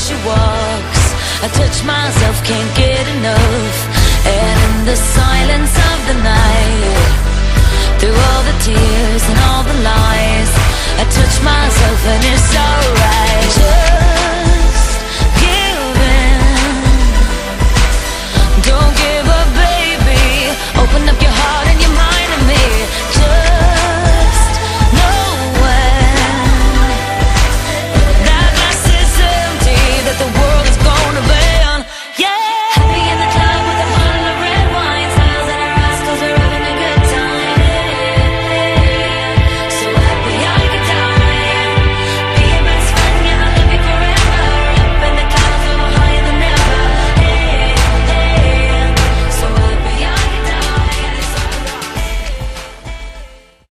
she walks, I touch myself, can't get enough. And in the silence of the night, through all the tears